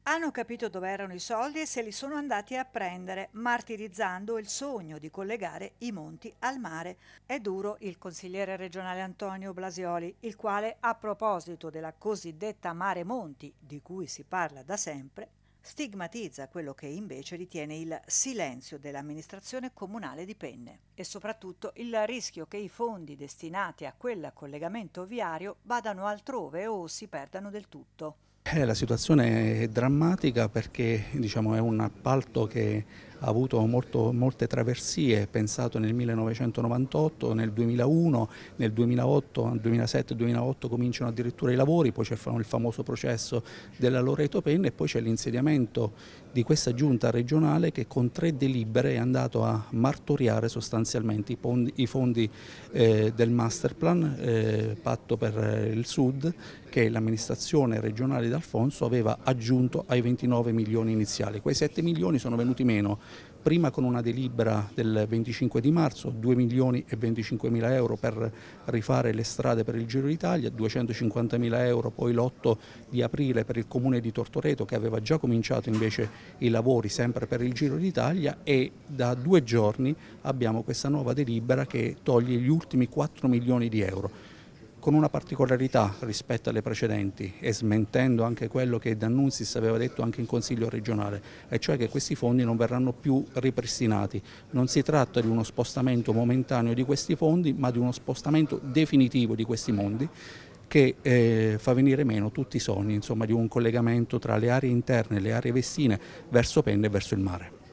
Hanno capito dove erano i soldi e se li sono andati a prendere, martirizzando il sogno di collegare i monti al mare. È duro il consigliere regionale Antonio Blasioli, il quale, a proposito della cosiddetta Mare Monti, di cui si parla da sempre, stigmatizza quello che invece ritiene il silenzio dell'amministrazione comunale di Penne e soprattutto il rischio che i fondi destinati a quel collegamento viario vadano altrove o si perdano del tutto. La situazione è drammatica perché diciamo, è un appalto che ha avuto molte traversie, pensato nel 1998, nel 2001, nel 2008, nel 2007-2008 cominciano addirittura i lavori, poi c'è il famoso processo della Loreto Penna e poi c'è l'insediamento di questa giunta regionale che con 3 delibere è andato a martoriare sostanzialmente i fondi del masterplan patto per il Sud che l'amministrazione regionale d'Alfonso aveva aggiunto ai 29 milioni iniziali. Quei 7 milioni sono venuti meno prima con una delibera del 25 di marzo, 2 milioni e 25 mila euro per rifare le strade per il Giro d'Italia, 250 mila euro poi l'8 di aprile per il comune di Tortoreto che aveva già cominciato invece i lavori sempre per il Giro d'Italia e da 2 giorni abbiamo questa nuova delibera che toglie gli ultimi 4 milioni di euro. Con una particolarità rispetto alle precedenti e smentendo anche quello che D'Annunzis aveva detto anche in Consiglio regionale, e cioè che questi fondi non verranno più ripristinati. Non si tratta di uno spostamento momentaneo di questi fondi, ma di uno spostamento definitivo di questi fondi che fa venire meno tutti i sogni, insomma, di un collegamento tra le aree interne e le aree vestine verso Penne e verso il mare.